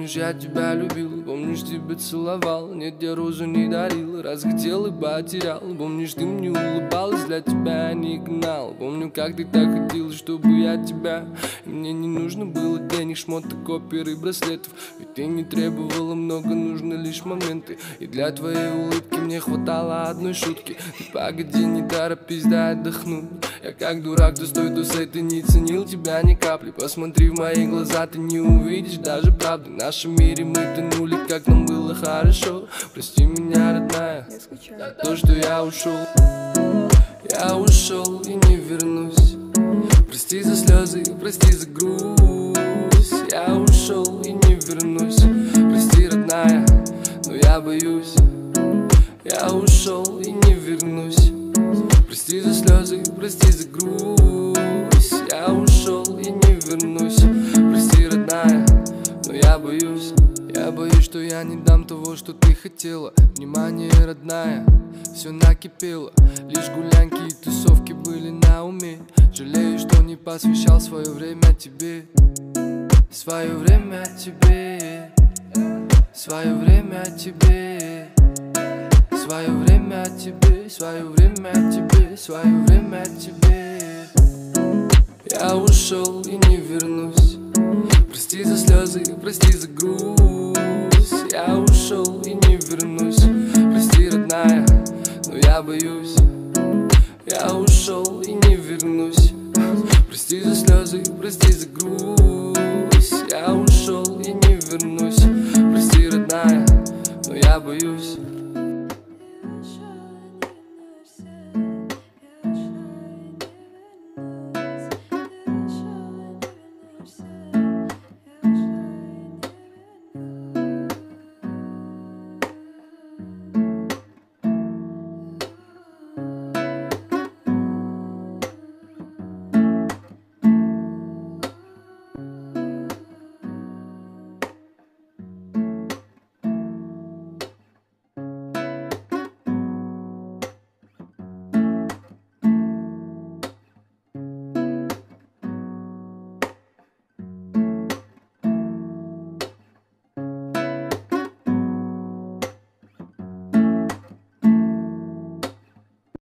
Помнишь, я тебя любил, помнишь, тебя целовал. Нет, я розу не дарил, раз хотел и потерял. Помнишь, ты мне улыбалась, для тебя я не гнал. Помню, как ты так хотела, чтобы я тебя. И мне не нужно было денег, шмоток, опер и браслетов. Ведь ты не требовала много, нужны лишь моменты. И для твоей улыбки мне хватало одной шутки. Ты погоди, не торопись, дай отдохнуть. Я как дурак, то стой, то сей, ты не ценил тебя ни капли. Посмотри в мои глаза, ты не увидишь даже правды. В нашем мире мы тонули, как нам было хорошо. Прости меня, родная, за то, что я ушел. Я ушел и не вернусь. Прости за слезы, прости за грусть. Я ушел и не вернусь. Прости, родная, но я боюсь. Я ушел и не вернусь. Прости за слезы, прости за грусть. Я ушел и не вернусь. Прости, родная, но я боюсь. Я боюсь, что я не дам того, что ты хотела. Внимание, родная, все накипело. Лишь гулянки и тусовки были на уме. Жалею, что не посвящал свое время тебе. Свое время тебе. Свое время тебе. Свое время тебе. Свое время тебе. Свое время тебе. Я ушел и не вернусь. Прости за слезы, прости за грусть. Я ушел и не вернусь. Прости, родная, но я боюсь. Я ушел и не вернусь. Прости за слезы, прости за грусть. Я ушел и не вернусь. Прости, родная, но я боюсь.